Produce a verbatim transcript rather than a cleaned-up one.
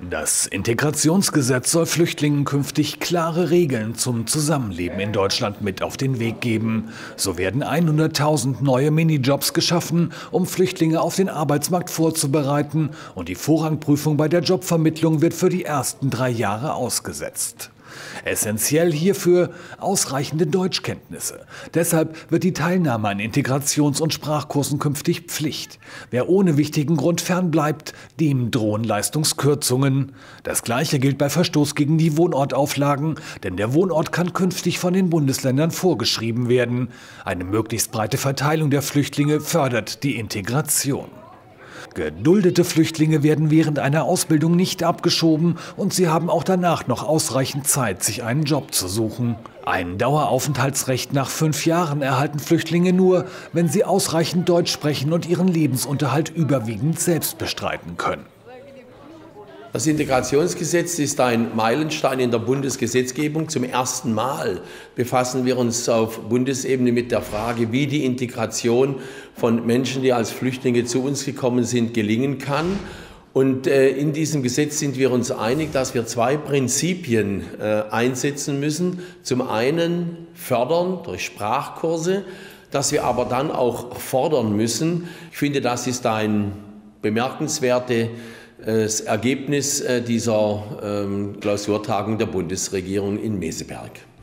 Das Integrationsgesetz soll Flüchtlingen künftig klare Regeln zum Zusammenleben in Deutschland mit auf den Weg geben. So werden hunderttausend neue Minijobs geschaffen, um Flüchtlinge auf den Arbeitsmarkt vorzubereiten, und die Vorrangprüfung bei der Jobvermittlung wird für die ersten drei Jahre ausgesetzt. Essentiell hierfür ausreichende Deutschkenntnisse. Deshalb wird die Teilnahme an Integrations- und Sprachkursen künftig Pflicht. Wer ohne wichtigen Grund fernbleibt, dem drohen Leistungskürzungen. Das Gleiche gilt bei Verstoß gegen die Wohnortauflagen, denn der Wohnort kann künftig von den Bundesländern vorgeschrieben werden. Eine möglichst breite Verteilung der Flüchtlinge fördert die Integration. Geduldete Flüchtlinge werden während einer Ausbildung nicht abgeschoben, und sie haben auch danach noch ausreichend Zeit, sich einen Job zu suchen. Ein Daueraufenthaltsrecht nach fünf Jahren erhalten Flüchtlinge nur, wenn sie ausreichend Deutsch sprechen und ihren Lebensunterhalt überwiegend selbst bestreiten können. Das Integrationsgesetz ist ein Meilenstein in der Bundesgesetzgebung. Zum ersten Mal befassen wir uns auf Bundesebene mit der Frage, wie die Integration von Menschen, die als Flüchtlinge zu uns gekommen sind, gelingen kann. Und äh, in diesem Gesetz sind wir uns einig, dass wir zwei Prinzipien äh, einsetzen müssen. Zum einen fördern durch Sprachkurse, dass wir aber dann auch fordern müssen. Ich finde, das ist ein bemerkenswertes Das Ergebnis dieser Klausurtagung der Bundesregierung in Meseberg.